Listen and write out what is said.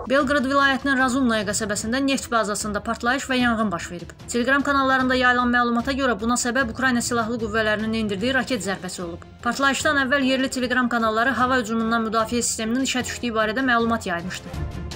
Belqrad vilayətinin Razumnaya qəsəbəsində neft bazasında partlayış və yanğın baş verib. Telegram kanallarında yayılan məlumata görə buna səbəb Ukrayna silahlı qüvvələrinin endirdiyi raket zərbəsi olub. Partlayışdan əvvəl yerli Telegram kanalları hava hücumundan müdafiə sisteminin işə düşdüyü barədə məlumat yaymışdı.